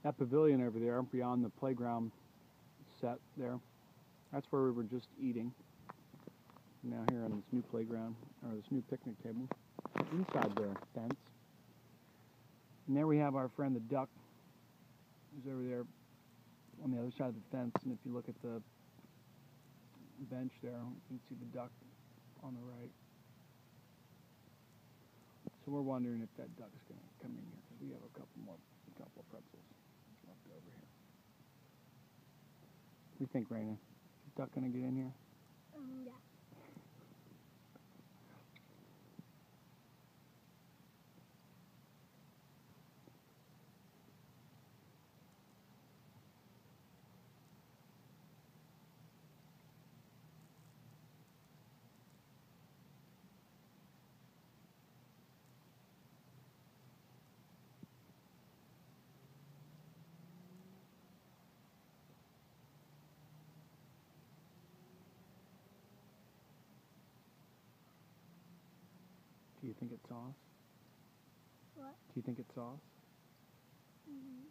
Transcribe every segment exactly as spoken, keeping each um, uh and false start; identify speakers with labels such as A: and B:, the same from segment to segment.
A: That pavilion over there, beyond the playground set there, that's where we were just eating. Now here on this new playground, or this new picnic table, inside the fence. And there we have our friend the duck, who's over there on the other side of the fence. And if you look at the bench there, you can see the duck on the right. So we're wondering if that duck's going to come in here, because we have a couple more, a couple of pretzels left over here. What do you think, Raina? Is the duck going to get in here?
B: Um, yeah.
A: Do you think it's sauce?
B: What?
A: Do you think it's sauce?
B: Mm-hmm.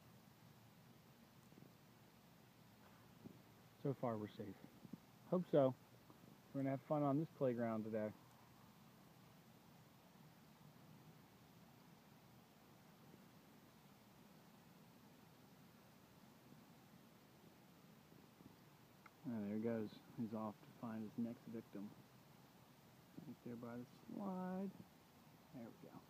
A: So far we're safe. Hope so. We're going to have fun on this playground today. Oh, there he goes. He's off to find his next victim. Right there by the slide. There we go.